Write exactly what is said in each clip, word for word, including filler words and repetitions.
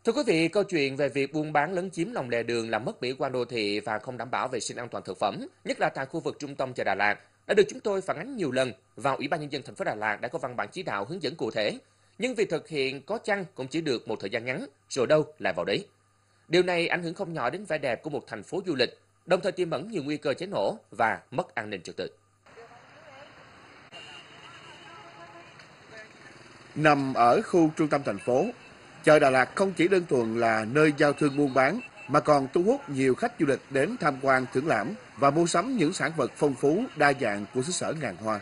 Thưa quý vị, câu chuyện về việc buôn bán lấn chiếm lòng lề đường làm mất mỹ quan đô thị và không đảm bảo vệ sinh an toàn thực phẩm, nhất là tại khu vực trung tâm chợ Đà Lạt, đã được chúng tôi phản ánh nhiều lần và Ủy ban nhân dân thành phố Đà Lạt đã có văn bản chỉ đạo hướng dẫn cụ thể. Nhưng việc thực hiện có chăng cũng chỉ được một thời gian ngắn, rồi đâu lại vào đấy. Điều này ảnh hưởng không nhỏ đến vẻ đẹp của một thành phố du lịch, đồng thời tiềm ẩn nhiều nguy cơ cháy nổ và mất an ninh trật tự. Nằm ở khu trung tâm thành phố, chợ Đà Lạt không chỉ đơn thuần là nơi giao thương buôn bán mà còn thu hút nhiều khách du lịch đến tham quan thưởng lãm và mua sắm những sản vật phong phú, đa dạng của xứ sở ngàn hoa.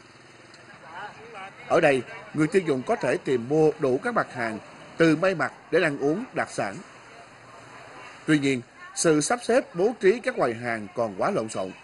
Ở đây, người tiêu dùng có thể tìm mua đủ các mặt hàng, từ may mặc đến ăn uống đặc sản. Tuy nhiên, sự sắp xếp bố trí các quầy hàng còn quá lộn xộn.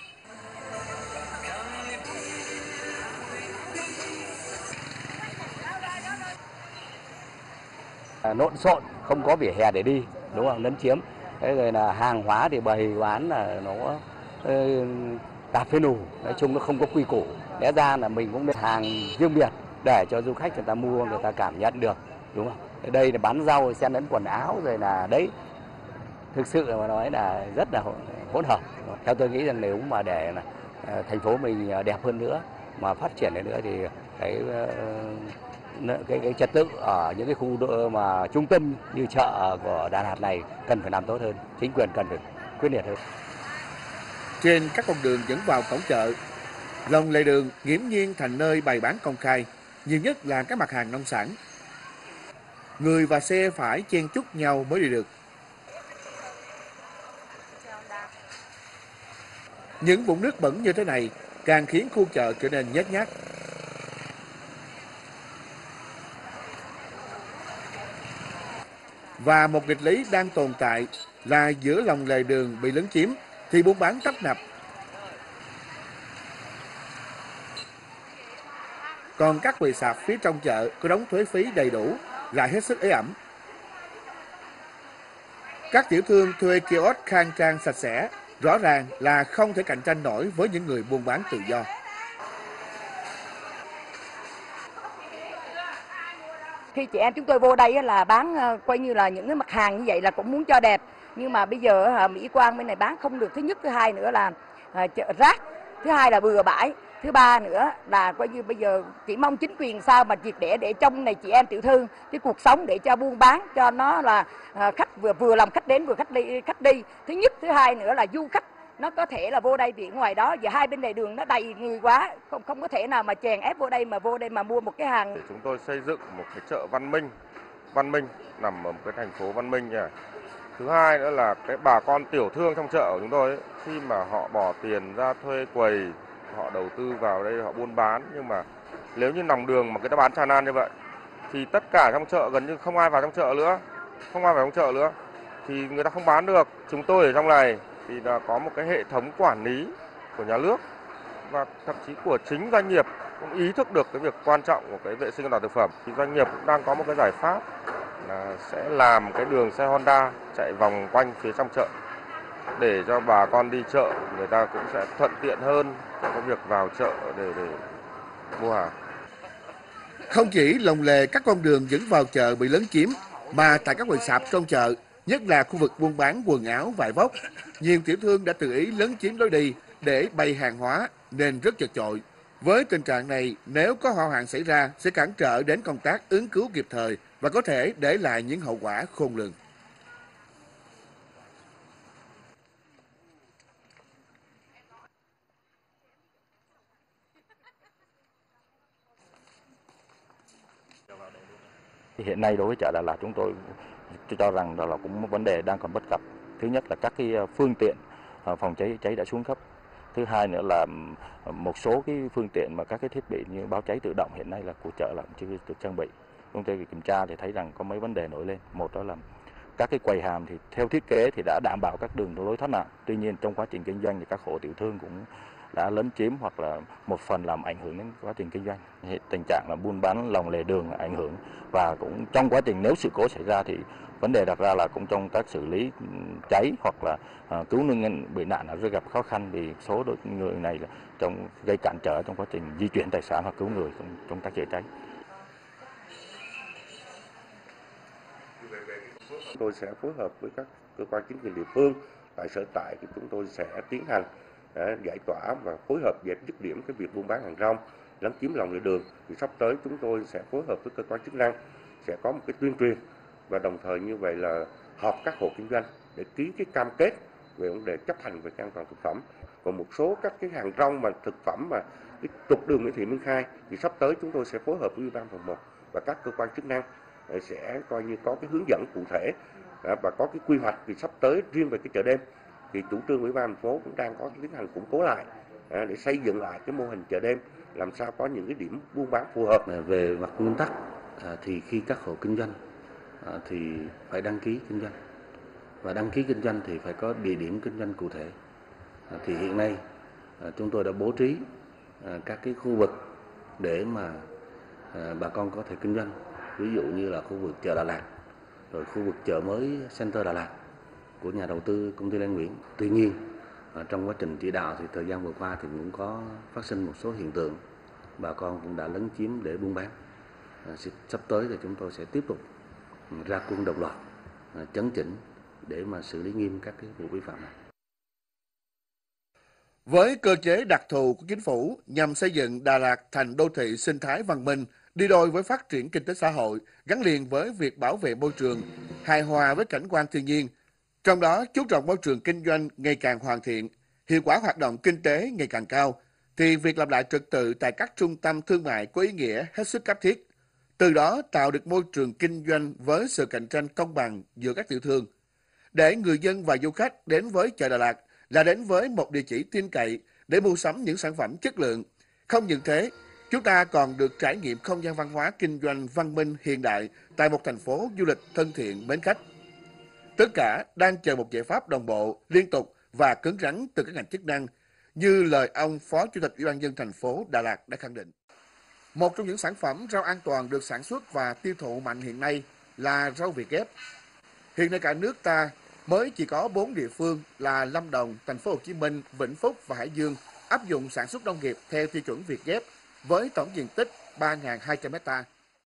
Lộn xộn, không có vỉa hè để đi, đúng không? Lấn chiếm. Thế rồi là hàng hóa thì bày bán là nó uh, tạp phê nù, nói chung nó không có quy củ. Lẽ ra là mình cũng nên hàng riêng biệt để cho du khách người ta mua, người ta cảm nhận được, đúng không? Ở đây là bán rau, xen lẫn quần áo rồi là đấy, thực sự mà nói là rất là hỗn hợp. Theo tôi nghĩ rằng nếu mà để là, uh, thành phố mình đẹp hơn nữa, mà phát triển hơn nữa thì cái uh, cái, cái trật tự ở những cái khu đô, mà trung tâm như chợ của Đà Lạt này cần phải làm tốt hơn, chính quyền cần phải quyết liệt hơn. Trên các con đường dẫn vào cổng chợ, lòng lề đường nghiễm nhiên thành nơi bày bán công khai, nhiều nhất là các mặt hàng nông sản. Người và xe phải chen chúc nhau mới đi được. Những vũng nước bẩn như thế này càng khiến khu chợ trở nên nhếch nhác. Và một nghịch lý đang tồn tại là giữa lòng lề đường bị lấn chiếm thì buôn bán tấp nập. Còn các quầy sạp phía trong chợ có đóng thuế phí đầy đủ lại hết sức ế ẩm. Các tiểu thương thuê kiosk khang trang sạch sẽ, rõ ràng là không thể cạnh tranh nổi với những người buôn bán tự do. Khi chị em chúng tôi vô đây là bán coi như là những cái mặt hàng như vậy là cũng muốn cho đẹp, nhưng mà bây giờ mỹ quan bên này bán không được. Thứ nhất, thứ hai nữa là chợ rác, thứ hai là bừa bãi, thứ ba nữa là coi như bây giờ chỉ mong chính quyền sao mà triệt để để trong này chị em tiểu thương cái cuộc sống để cho buôn bán cho nó là khách vừa vừa lòng khách đến vừa khách đi khách đi. Thứ nhất, thứ hai nữa là du khách nó có thể là vô đây vì ngoài đó giờ hai bên lề đường nó đầy người quá, không không có thể nào mà chèn ép vô đây mà vô đây mà mua một cái hàng. Để chúng tôi xây dựng một cái chợ văn minh, văn minh nằm ở một cái thành phố văn minh nha. Thứ hai nữa là cái bà con tiểu thương trong chợ của chúng tôi ấy, khi mà họ bỏ tiền ra thuê quầy, họ đầu tư vào đây họ buôn bán, nhưng mà nếu như lòng đường mà người ta bán tràn lan như vậy thì tất cả trong chợ gần như không ai vào trong chợ nữa, không ai vào trong chợ nữa thì người ta không bán được. Chúng tôi ở trong này thì là có một cái hệ thống quản lý của nhà nước và thậm chí của chính doanh nghiệp cũng ý thức được cái việc quan trọng của cái vệ sinh an toàn thực phẩm. Thì doanh nghiệp cũng đang có một cái giải pháp là sẽ làm cái đường xe Honda chạy vòng quanh phía trong chợ để cho bà con đi chợ người ta cũng sẽ thuận tiện hơn trong cái việc vào chợ để để mua hàng. Không chỉ lồng lề các con đường dẫn vào chợ bị lấn chiếm, mà tại các quầy sạp trong chợ, nhất là khu vực buôn bán quần áo, vải vóc, nhiều tiểu thương đã tự ý lấn chiếm lối đi để bày hàng hóa nên rất chật chội. Với tình trạng này, nếu có hỏa hoạn xảy ra sẽ cản trở đến công tác ứng cứu kịp thời và có thể để lại những hậu quả khôn lường. Hiện nay đối với chợ Đà Lạt chúng tôi cho rằng đó là cũng một vấn đề đang còn bất cập. Thứ nhất là các cái phương tiện phòng cháy cháy đã xuống cấp. Thứ hai nữa là một số cái phương tiện mà các cái thiết bị như báo cháy tự động hiện nay là của chợ là chưa được trang bị. Chúng tôi kiểm tra thì thấy rằng có mấy vấn đề nổi lên. Một đó là các cái quầy hàm thì theo thiết kế thì đã đảm bảo các đường lối thoát nạn. Tuy nhiên trong quá trình kinh doanh thì các hộ tiểu thương cũng đã lấn chiếm hoặc là một phần làm ảnh hưởng đến quá trình kinh doanh. Tình trạng là buôn bán lòng lề đường ảnh hưởng, và cũng trong quá trình nếu sự cố xảy ra thì vấn đề đặt ra là cũng trong các xử lý cháy hoặc là uh, cứu nạn bị nạn là rất gặp khó khăn vì số đối người này là trong gây cản trở trong quá trình di chuyển tài sản hoặc cứu người trong, trong tác chữa cháy. Chúng tôi sẽ phối hợp với các cơ quan chính quyền địa phương tại sở tại thì chúng tôi sẽ tiến hành giải tỏa và phối hợp dẹp dứt điểm cái việc buôn bán hàng rong lấn chiếm lòng lề đường. Thì sắp tới chúng tôi sẽ phối hợp với cơ quan chức năng sẽ có một cái tuyên truyền và đồng thời như vậy là họp các hộ kinh doanh để ký cái cam kết về vấn đề chấp hành về an toàn thực phẩm. Còn một số các cái hàng rong mà thực phẩm mà cái trục đường Nguyễn Thị Minh Khai thì sắp tới chúng tôi sẽ phối hợp với Ủy ban phường một và các cơ quan chức năng sẽ coi như có cái hướng dẫn cụ thể và có cái quy hoạch. Thì sắp tới riêng về cái chợ đêm thì chủ trương Ủy ban thành phố cũng đang có tiến hành củng cố lại để xây dựng lại cái mô hình chợ đêm làm sao có những cái điểm buôn bán phù hợp. Về mặt nguyên tắc thì khi các hộ kinh doanh thì phải đăng ký kinh doanh và đăng ký kinh doanh thì phải có địa điểm kinh doanh cụ thể. Thì hiện nay chúng tôi đã bố trí các cái khu vực để mà bà con có thể kinh doanh, ví dụ như là khu vực chợ Đà Lạt, rồi khu vực chợ mới Center Đà Lạt của nhà đầu tư công ty Lan Nguyễn. Tuy nhiên trong quá trình chỉ đạo thì thời gian vừa qua thì cũng có phát sinh một số hiện tượng bà con cũng đã lấn chiếm để buôn bán. Sắp tới thì chúng tôi sẽ tiếp tục ra quân đồng loạt chấn chỉnh để mà xử lý nghiêm các cái vụ vi phạm này. Với cơ chế đặc thù của chính phủ nhằm xây dựng Đà Lạt thành đô thị sinh thái văn minh, đi đôi với phát triển kinh tế xã hội, gắn liền với việc bảo vệ môi trường, hài hòa với cảnh quan thiên nhiên, trong đó chú trọng môi trường kinh doanh ngày càng hoàn thiện, hiệu quả hoạt động kinh tế ngày càng cao, thì việc làm lại trật tự tại các trung tâm thương mại có ý nghĩa hết sức cấp thiết. Từ đó tạo được môi trường kinh doanh với sự cạnh tranh công bằng giữa các tiểu thương. Để người dân và du khách đến với chợ Đà Lạt là đến với một địa chỉ tin cậy để mua sắm những sản phẩm chất lượng. Không những thế, chúng ta còn được trải nghiệm không gian văn hóa kinh doanh văn minh hiện đại tại một thành phố du lịch thân thiện mến khách. Tất cả đang chờ một giải pháp đồng bộ, liên tục và cứng rắn từ các ngành chức năng, như lời ông Phó Chủ tịch Ủy ban nhân dân thành phố Đà Lạt đã khẳng định. Một trong những sản phẩm rau an toàn được sản xuất và tiêu thụ mạnh hiện nay là rau Việt ghép. Hiện nay cả nước ta mới chỉ có bốn địa phương là Lâm Đồng, Thành phố Hồ Chí Minh, Vĩnh Phúc và Hải Dương áp dụng sản xuất nông nghiệp theo tiêu chuẩn Việt ghép với tổng diện tích ba nghìn hai trăm héc ta.